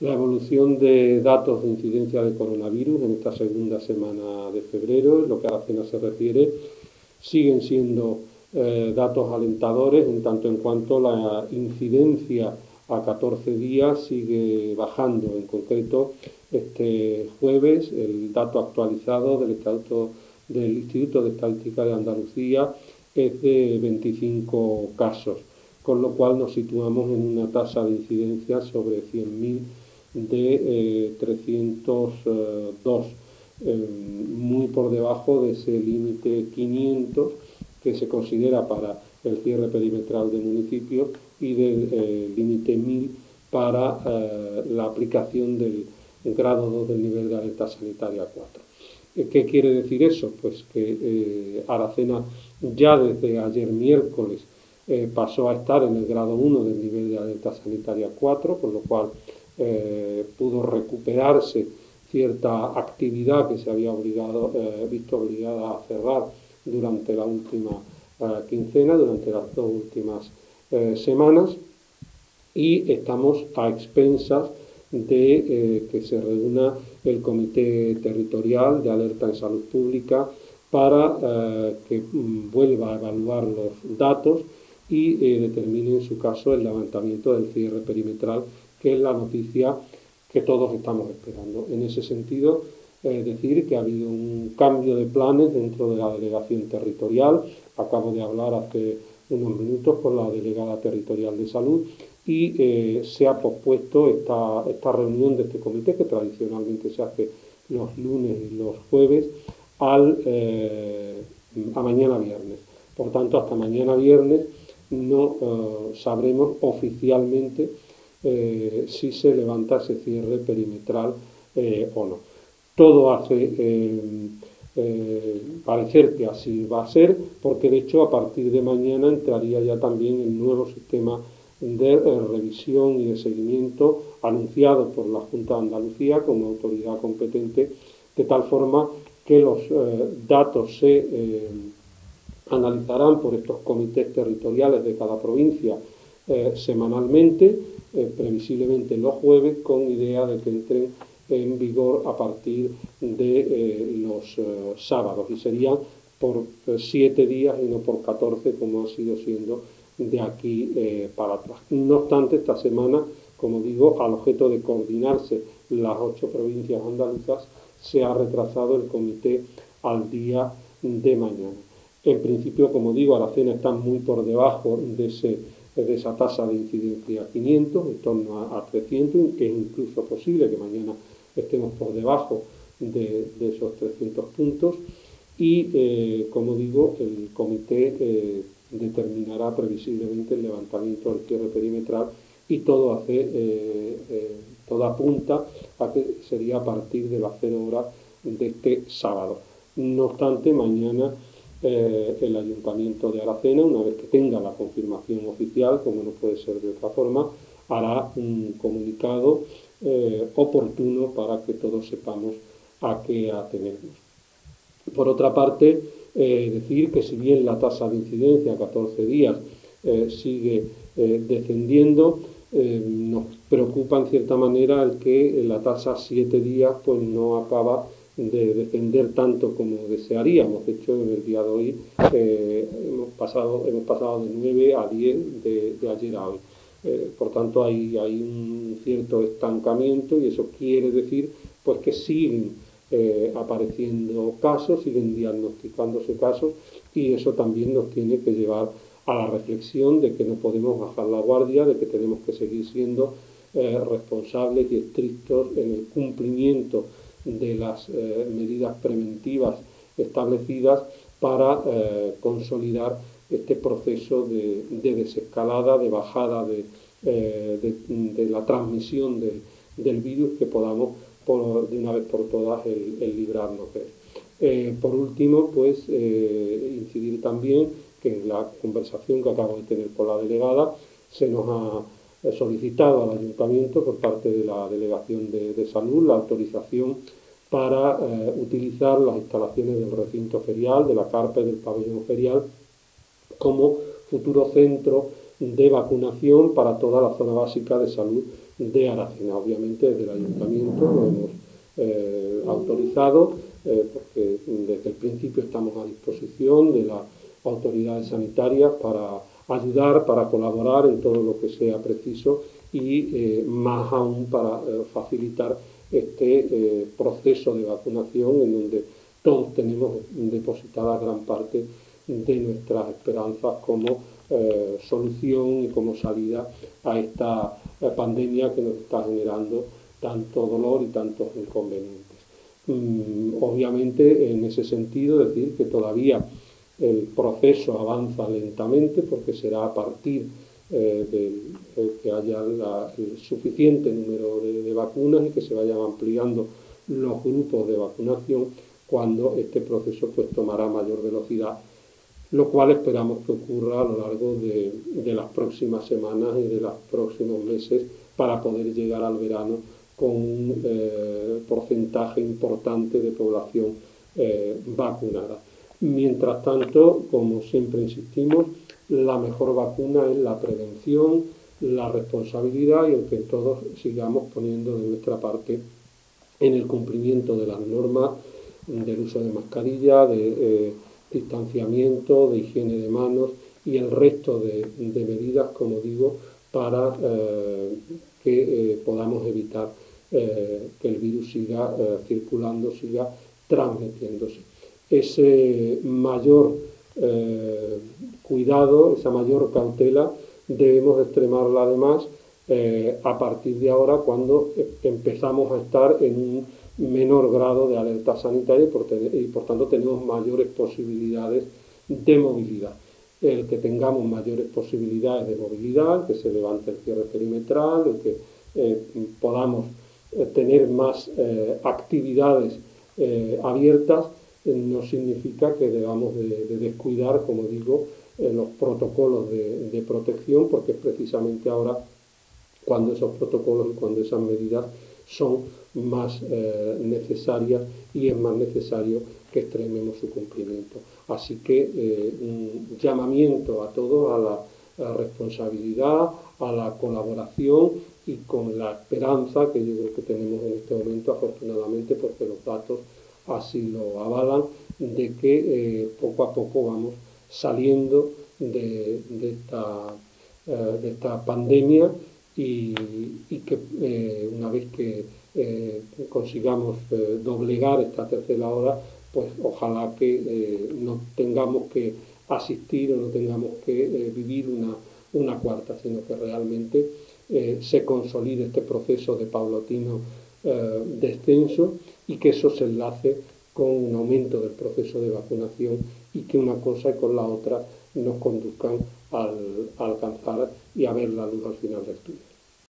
La evolución de datos de incidencia de coronavirus en esta segunda semana de febrero, en lo que a Aracena se refiere, siguen siendo datos alentadores, en tanto en cuanto la incidencia a 14 días sigue bajando. En concreto, este jueves el dato actualizado del Instituto de Estadística de Andalucía es de 25 casos, con lo cual nos situamos en una tasa de incidencia sobre 100.000 de 302, muy por debajo de ese límite 500 que se considera para el cierre perimetral de municipios y del límite 1000 para la aplicación del grado 2 del nivel de alerta sanitaria 4. ¿Qué quiere decir eso? Pues que Aracena ya desde ayer miércoles pasó a estar en el grado 1 del nivel de alerta sanitaria 4, con lo cual pudo recuperarse cierta actividad que se había visto obligada a cerrar durante la última quincena, durante las 2 últimas semanas, y estamos a expensas de que se reúna el Comité Territorial de Alerta en Salud Pública para que vuelva a evaluar los datos y determine en su caso el levantamiento del cierre perimetral, que es la noticia que todos estamos esperando. En ese sentido, decir que ha habido un cambio de planes dentro de la delegación territorial. Acabo de hablar hace unos minutos con la delegada territorial de salud y se ha pospuesto esta reunión de este comité, que tradicionalmente se hace los lunes y los jueves, a mañana viernes. Por tanto, hasta mañana viernes no sabremos oficialmente si se levanta ese cierre perimetral o no. Todo hace parecer que así va a ser, porque de hecho a partir de mañana entraría ya también el nuevo sistema de revisión y de seguimiento anunciado por la Junta de Andalucía como autoridad competente, de tal forma que los datos se analizarán por estos comités territoriales de cada provincia semanalmente, previsiblemente los jueves, con idea de que entren en vigor a partir de los sábados, y serían por 7 días y no por 14 como ha sido siendo de aquí para atrás. No obstante, esta semana, como digo, al objeto de coordinarse las 8 provincias andaluzas, se ha retrasado el comité al día de mañana. En principio, como digo, Aracena está muy por debajo de esa tasa de incidencia 500, en torno a 300, que es incluso posible que mañana estemos por debajo de esos 300 puntos y, como digo, el comité determinará previsiblemente el levantamiento del cierre perimetral y todo apunta a que sería a partir de las 0 horas de este sábado. No obstante, mañana el Ayuntamiento de Aracena, una vez que tenga la confirmación oficial, como no puede ser de otra forma, hará un comunicado oportuno para que todos sepamos a qué atenernos. Por otra parte, decir que si bien la tasa de incidencia a 14 días sigue descendiendo, nos preocupa en cierta manera el que la tasa a 7 días pues no acaba de descender tanto como desearíamos. De hecho, en el día de hoy hemos pasado de 9 a 10 de ayer a hoy. Por tanto, hay un cierto estancamiento y eso quiere decir pues que siguen apareciendo casos, siguen diagnosticándose casos, y eso también nos tiene que llevar a la reflexión de que no podemos bajar la guardia, de que tenemos que seguir siendo responsables y estrictos en el cumplimiento de las medidas preventivas establecidas para consolidar este proceso de desescalada, de bajada de la transmisión del virus, que podamos de una vez por todas el librarnos de él. Por último, pues incidir también que en la conversación que acabo de tener con la delegada se nos ha solicitado al Ayuntamiento por parte de la Delegación de Salud la autorización para utilizar las instalaciones del recinto ferial, de la carpa y del pabellón ferial, como futuro centro de vacunación para toda la zona básica de salud de Aracena. Obviamente desde el Ayuntamiento lo hemos autorizado, porque desde el principio estamos a disposición de las autoridades sanitarias para ayudar, para colaborar en todo lo que sea preciso y más aún para facilitar este proceso de vacunación en donde todos tenemos depositada gran parte de nuestras esperanzas como solución y como salida a esta pandemia que nos está generando tanto dolor y tantos inconvenientes. Obviamente, en ese sentido, decir que todavía el proceso avanza lentamente porque será a partir de que haya el suficiente número de vacunas y que se vayan ampliando los grupos de vacunación cuando este proceso pues tomará mayor velocidad, lo cual esperamos que ocurra a lo largo de las próximas semanas y de los próximos meses para poder llegar al verano con un porcentaje importante de población vacunada. Mientras tanto, como siempre insistimos, la mejor vacuna es la prevención, la responsabilidad y el que todos sigamos poniendo de nuestra parte en el cumplimiento de las normas del uso de mascarilla, de distanciamiento, de higiene de manos y el resto de medidas, como digo, para que podamos evitar que el virus siga circulando, siga transmitiéndose. Ese mayor cuidado, esa mayor cautela, debemos extremarla además a partir de ahora cuando empezamos a estar en un menor grado de alerta sanitaria y por tanto tenemos mayores posibilidades de movilidad. El que tengamos mayores posibilidades de movilidad, que se levante el cierre perimetral, el que podamos tener más actividades abiertas, no significa que debamos de descuidar, como digo, los protocolos de protección, porque es precisamente ahora cuando esos protocolos y cuando esas medidas son más necesarias y es más necesario que extrememos su cumplimiento. Así que un llamamiento a todos a la responsabilidad, a la colaboración y con la esperanza que yo creo que tenemos en este momento, afortunadamente, porque los datos así lo avalan, de que poco a poco vamos saliendo de esta pandemia y que una vez que consigamos doblegar esta tercera ola, pues ojalá que no tengamos que asistir o no tengamos que vivir una cuarta, sino que realmente se consolide este proceso de paulatino descenso y que eso se enlace con un aumento del proceso de vacunación y que una cosa y con la otra nos conduzcan a alcanzar y a ver la luz al final del túnel.